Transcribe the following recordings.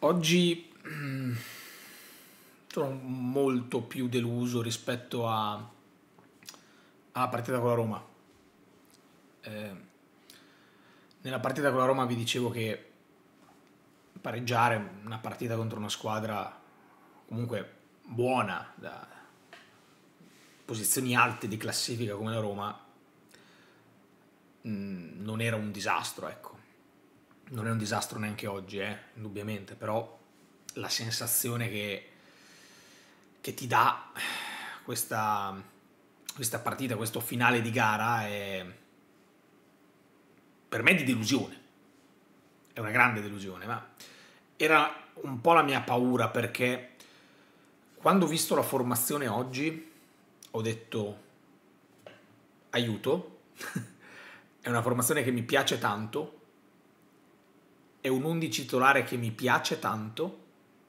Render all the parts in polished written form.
Oggi sono molto più deluso rispetto alla partita con la Roma. Eh, Nella partita con la Roma vi dicevo che pareggiare una partita contro una squadra comunque buona, da posizioni alte di classifica come la Roma, non era un disastro, ecco. Non è un disastro neanche oggi, indubbiamente, però la sensazione che ti dà questa partita, questo finale di gara è per me di delusione. È una grande delusione, ma era un po' la mia paura, perché quando ho visto la formazione oggi ho detto aiuto, è una formazione che mi piace tanto, è un 11 titolare che mi piace tanto,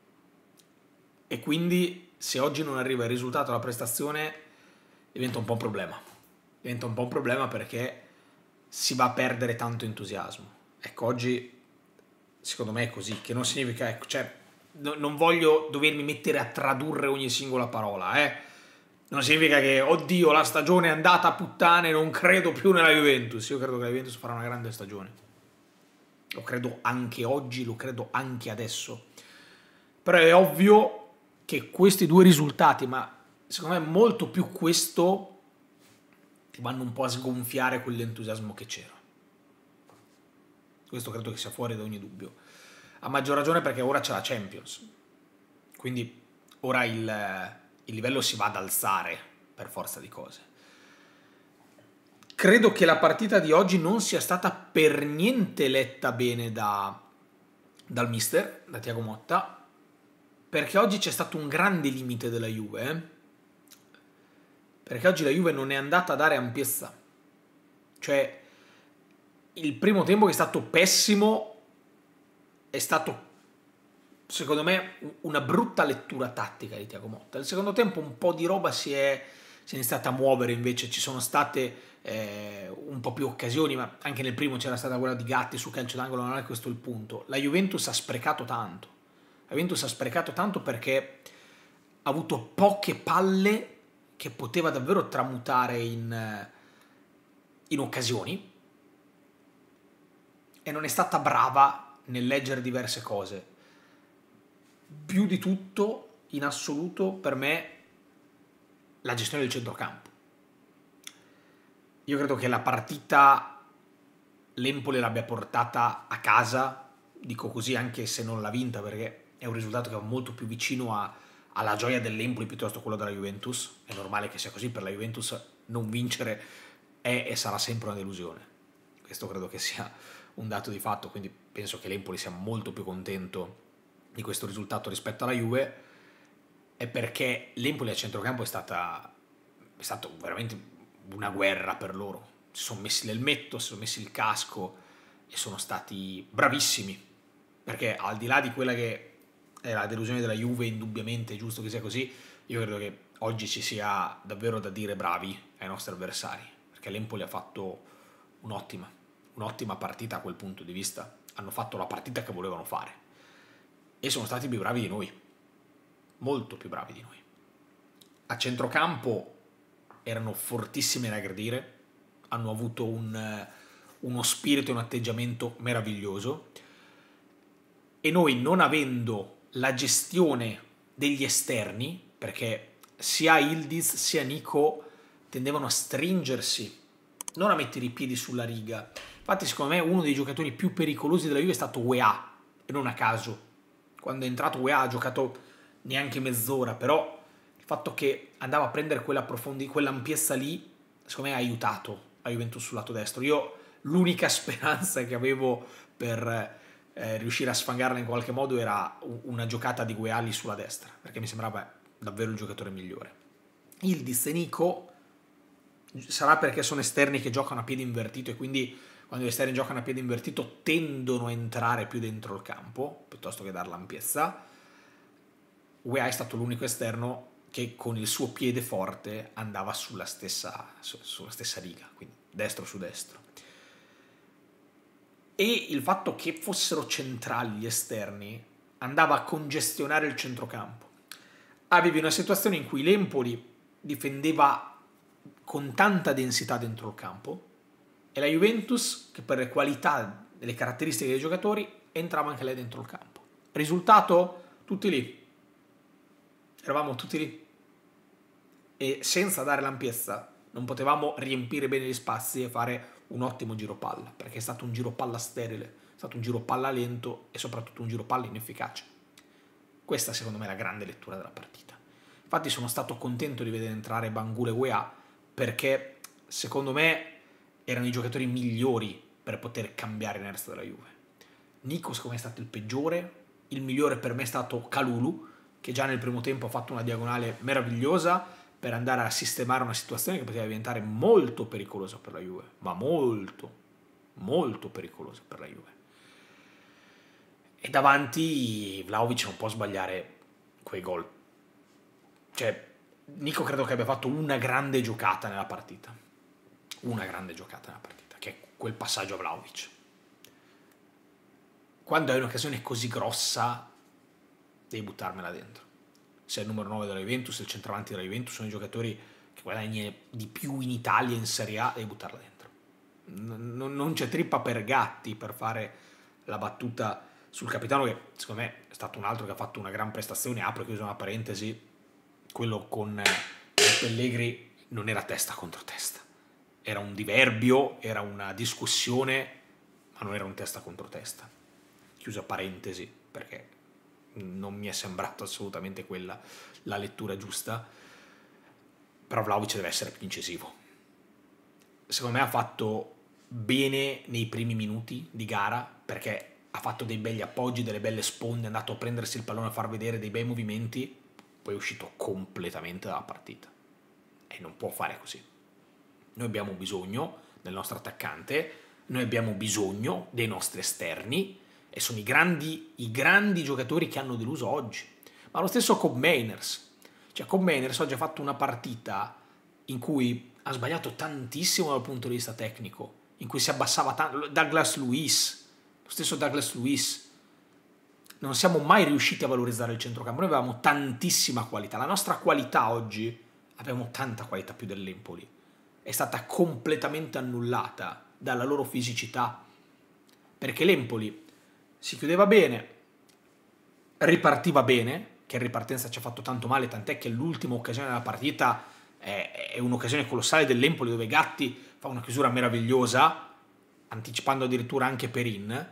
e quindi se oggi non arriva il risultato, la prestazione, diventa un po' un problema. Diventa un po' un problema perché si va a perdere tanto entusiasmo. Ecco, oggi secondo me è così, che non significa, ecco, cioè, non voglio dovermi mettere a tradurre ogni singola parola, Non significa che, oddio, la stagione è andata a puttane, non credo più nella Juventus. Io credo che la Juventus farà una grande stagione. Lo credo anche oggi, lo credo anche adesso. Però è ovvio che questi due risultati, ma secondo me molto più questo, ti vanno un po' a sgonfiare quell'entusiasmo che c'era. Questo credo che sia fuori da ogni dubbio. A maggior ragione perché ora c'è la Champions. Quindi ora il livello si va ad alzare per forza di cose. Credo che la partita di oggi non sia stata per niente letta bene dal mister, da Thiago Motta, perché oggi c'è stato un grande limite della Juve, perché oggi la Juve non è andata a dare ampiezza. Cioè, il primo tempo, che è stato pessimo, è stato, secondo me, una brutta lettura tattica di Thiago Motta. Il secondo tempo un po' di roba si è iniziata a muovere, invece ci sono state un po' più occasioni, ma anche nel primo c'era stata quella di Gatti su calcio d'angolo, non è questo il punto. La Juventus ha sprecato tanto. La Juventus ha sprecato tanto perché ha avuto poche palle che poteva davvero tramutare in occasioni, e non è stata brava nel leggere diverse cose. Più di tutto, in assoluto, per me, la gestione del centrocampo. Io credo che la partita l'Empoli l'abbia portata a casa, dico così anche se non l'ha vinta, perché è un risultato che va molto più vicino alla gioia dell'Empoli piuttosto che quello della Juventus. È normale che sia così, per la Juventus non vincere è e sarà sempre una delusione. Questo credo che sia un dato di fatto, quindi penso che l'Empoli sia molto più contento di questo risultato rispetto alla Juve, è perché l'Empoli a centrocampo è stato veramente una guerra per loro. Si sono messi l'elmetto, si sono messi il casco e sono stati bravissimi, perché al di là di quella che è la delusione della Juve, indubbiamente è giusto che sia così, io credo che oggi ci sia davvero da dire bravi ai nostri avversari, perché l'Empoli ha fatto un'ottima partita a quel punto di vista. Hanno fatto la partita che volevano fare e sono stati più bravi di noi, molto più bravi di noi. A centrocampo erano fortissimi da aggredire, hanno avuto uno spirito e un atteggiamento meraviglioso, e noi, non avendo la gestione degli esterni, perché sia Ildiz sia Nico tendevano a stringersi, non a mettere i piedi sulla riga. Infatti secondo me uno dei giocatori più pericolosi della Juve è stato UEA, e non a caso. Quando è entrato UEA ha giocato neanche mezz'ora, però il fatto che andava a prendere quell'ampiezza lì, secondo me ha aiutato la Juventus sul lato destro. Io l'unica speranza che avevo per riuscire a sfangarla in qualche modo era una giocata di Gueali sulla destra, perché mi sembrava davvero il giocatore migliore. Ildiz e Nico, sarà perché sono esterni che giocano a piede invertito, e quindi quando gli esterni giocano a piede invertito tendono a entrare più dentro il campo piuttosto che dar l'ampiezza. UEA è stato l'unico esterno che con il suo piede forte andava sulla stessa riga, quindi destro su destro. E il fatto che fossero centrali gli esterni andava a congestionare il centrocampo. Avevi una situazione in cui l'Empoli difendeva con tanta densità dentro il campo e la Juventus, che per le qualità e le caratteristiche dei giocatori, entrava anche lei dentro il campo. Risultato? Tutti lì. Eravamo tutti lì. E senza dare l'ampiezza non potevamo riempire bene gli spazi e fare un ottimo giro palla, perché è stato un giro palla sterile, è stato un giro palla lento e soprattutto un giro palla inefficace. Questa secondo me è la grande lettura della partita. Infatti sono stato contento di vedere entrare Bangura e Weah, perché secondo me erano i giocatori migliori per poter cambiare l'inerzia della Juve. Nico secondo me è stato il peggiore, il migliore per me è stato Kalulu, che già nel primo tempo ha fatto una diagonale meravigliosa per andare a sistemare una situazione che poteva diventare molto pericolosa per la Juve, ma molto, molto pericolosa per la Juve. E davanti Vlahovic non può sbagliare quei gol. Cioè, Nico credo che abbia fatto una grande giocata nella partita. Una grande giocata nella partita, che è quel passaggio a Vlahovic. Quando hai un'occasione così grossa, devi buttarmela dentro. Se è il numero 9 della Juventus, il centravanti della Juventus, sono i giocatori che guadagnano di più in Italia in Serie A, devi buttarla dentro. Non c'è trippa per gatti per fare la battuta sul capitano, che secondo me è stato un altro che ha fatto una gran prestazione. Apro e chiuso una parentesi, quello con Pellegrini non era testa contro testa, era un diverbio, era una discussione, ma non era un testa contro testa. Chiusa parentesi, perché non mi è sembrato assolutamente quella la lettura giusta. Però Vlahovic deve essere più incisivo. Secondo me ha fatto bene nei primi minuti di gara, perché ha fatto dei belli appoggi, delle belle sponde, è andato a prendersi il pallone a far vedere dei bei movimenti, poi è uscito completamente dalla partita e non può fare così. Noi abbiamo bisogno del nostro attaccante, noi abbiamo bisogno dei nostri esterni, e sono i grandi giocatori che hanno deluso oggi. Ma lo stesso Kob Meiners. Cioè, Kob Meiners oggi ha fatto una partita in cui ha sbagliato tantissimo dal punto di vista tecnico, in cui si abbassava tanto. Douglas Luiz, lo stesso Douglas Luiz. Non siamo mai riusciti a valorizzare il centrocampo. Noi avevamo tantissima qualità. La nostra qualità oggi, abbiamo tanta qualità più dell'Empoli, è stata completamente annullata dalla loro fisicità, perché l'Empoli si chiudeva bene, ripartiva bene, che in ripartenza ci ha fatto tanto male, tant'è che l'ultima occasione della partita è un'occasione colossale dell'Empoli, dove Gatti fa una chiusura meravigliosa, anticipando addirittura anche Perin.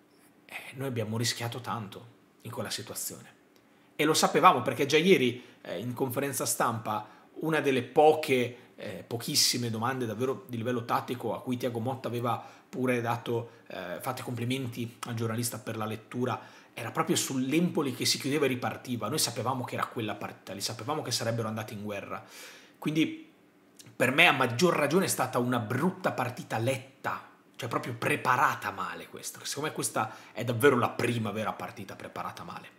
Noi abbiamo rischiato tanto in quella situazione. E lo sapevamo, perché già ieri in conferenza stampa una delle pochissime domande davvero di livello tattico a cui Thiago Motta aveva pure fatto complimenti al giornalista per la lettura, era proprio sull'Empoli che si chiudeva e ripartiva. Noi sapevamo che era quella partita, li sapevamo che sarebbero andati in guerra. Quindi per me a maggior ragione è stata una brutta partita letta, cioè proprio preparata male questa. Secondo me questa è davvero la prima vera partita preparata male.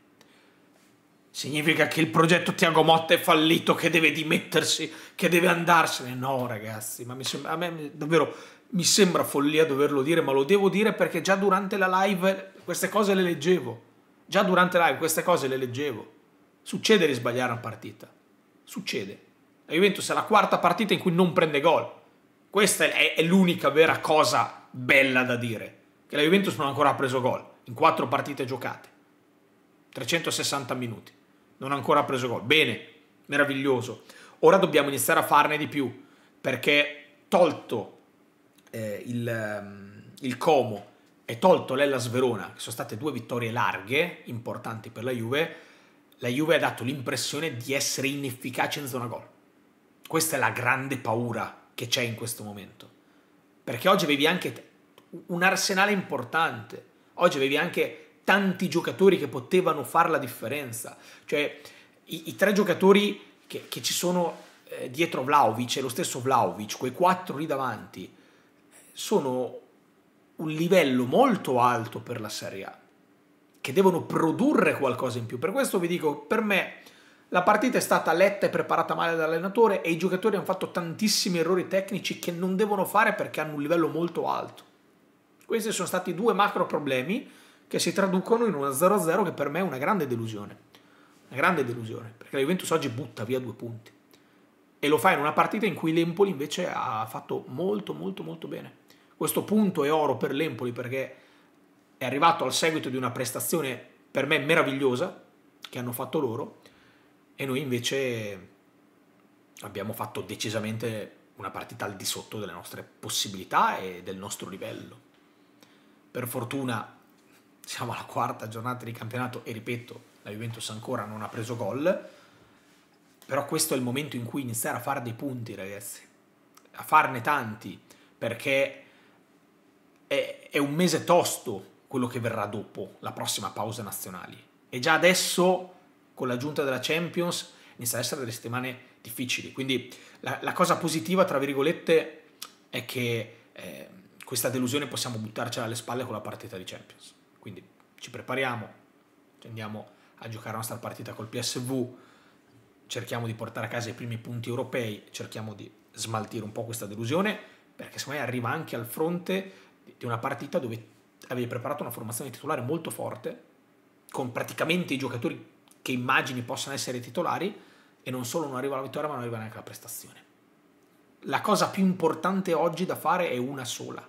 Significa che il progetto Thiago Motta è fallito, che deve dimettersi, che deve andarsene? No, ragazzi, ma a me davvero mi sembra follia doverlo dire, ma lo devo dire perché già durante la live queste cose le leggevo. Già durante la live queste cose le leggevo. Succede di sbagliare una partita. Succede. La Juventus è la quarta partita in cui non prende gol. Questa è l'unica vera cosa bella da dire, che la Juventus non ha ancora preso gol in 4 partite giocate. 360 minuti. Non ha ancora preso gol. Bene, meraviglioso. Ora dobbiamo iniziare a farne di più, perché tolto il Como e tolto l'Hellas Verona, che sono state 2 vittorie larghe, importanti per la Juve ha dato l'impressione di essere inefficace in zona gol. Questa è la grande paura che c'è in questo momento, perché oggi avevi anche un arsenale importante, oggi avevi anche tanti giocatori che potevano fare la differenza. Cioè i 3 giocatori che ci sono dietro Vlahovic e lo stesso Vlahovic, quei 4 lì davanti, sono un livello molto alto per la Serie A, che devono produrre qualcosa in più. Per questo vi dico, per me la partita è stata letta e preparata male dall'allenatore, e i giocatori hanno fatto tantissimi errori tecnici che non devono fare perché hanno un livello molto alto. Questi sono stati 2 macro problemi che si traducono in una 0-0 che per me è una grande delusione. Una grande delusione, perché la Juventus oggi butta via 2 punti. E lo fa in una partita in cui l'Empoli invece ha fatto molto molto molto bene. Questo punto è oro per l'Empoli perché è arrivato al seguito di una prestazione per me meravigliosa che hanno fatto loro, e noi invece abbiamo fatto decisamente una partita al di sotto delle nostre possibilità e del nostro livello. Per fortuna siamo alla 4ª giornata di campionato e ripeto, la Juventus ancora non ha preso gol, però questo è il momento in cui iniziare a fare dei punti, ragazzi, a farne tanti, perché è un mese tosto quello che verrà dopo la prossima pausa nazionali, e già adesso con l'aggiunta della Champions inizia ad essere delle settimane difficili, quindi la cosa positiva tra virgolette è che questa delusione possiamo buttarcela alle spalle con la partita di Champions, quindi ci prepariamo, andiamo a giocare la nostra partita col PSV, cerchiamo di portare a casa i primi punti europei, cerchiamo di smaltire un po' questa delusione, perché secondo me arriva anche al fronte di una partita dove avevi preparato una formazione titolare molto forte, con praticamente i giocatori che immagini possano essere titolari, e non solo non arriva la vittoria ma non arriva neanche la prestazione. La cosa più importante oggi da fare è una sola,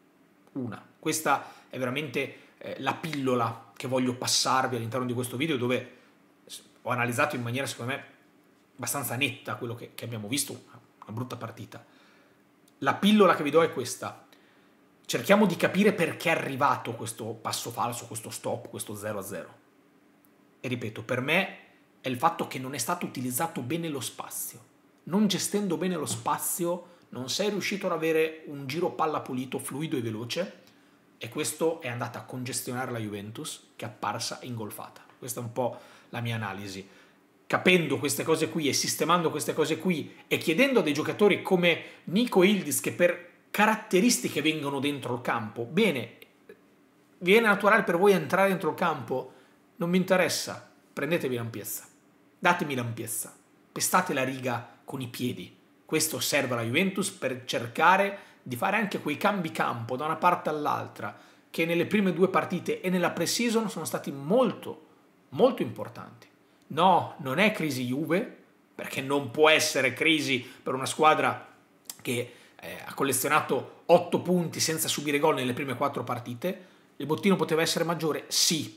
questa è veramente la pillola che voglio passarvi all'interno di questo video, dove ho analizzato in maniera secondo me abbastanza netta quello che abbiamo visto, una brutta partita. La pillola che vi do è questa: cerchiamo di capire perché è arrivato questo passo falso, questo stop, questo 0-0. E ripeto, per me è il fatto che non è stato utilizzato bene lo spazio. Non gestendo bene lo spazio non sei riuscito ad avere un giro palla pulito, fluido e veloce, e questo è andato a congestionare la Juventus, che è apparsa ingolfata. Questa è un po' la mia analisi. Capendo queste cose qui e sistemando queste cose qui e chiedendo a dei giocatori come Nico Yildiz, che per caratteristiche vengono dentro il campo, bene, viene naturale per voi entrare dentro il campo, non mi interessa, prendetevi l'ampiezza, datemi l'ampiezza, pestate la riga con i piedi. Questo serve alla Juventus per cercare di fare anche quei cambi campo da una parte all'altra che nelle prime 2 partite e nella pre-season sono stati molto molto importanti. No, non è crisi Juve, perché non può essere crisi per una squadra che ha collezionato 8 punti senza subire gol nelle prime 4 partite. Il bottino poteva essere maggiore? Sì,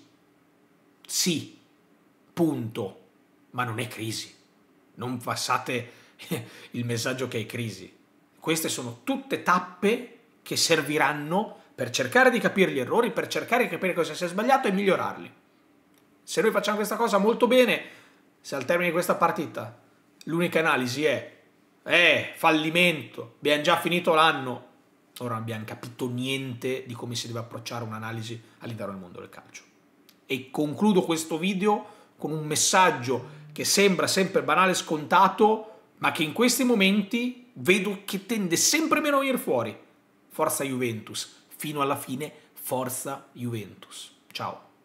punto, ma non è crisi. Non passate il messaggio che è crisi. Queste sono tutte tappe che serviranno per cercare di capire gli errori, per cercare di capire cosa si è sbagliato e migliorarli. Se noi facciamo questa cosa molto bene, se al termine di questa partita l'unica analisi è fallimento, abbiamo già finito l'anno, ora non abbiamo capito niente di come si deve approcciare un'analisi all'interno del mondo del calcio. E concludo questo video con un messaggio che sembra sempre banale e scontato, ma che in questi momenti vedo che tende sempre meno a venire fuori. Forza Juventus, fino alla fine, forza Juventus. Ciao.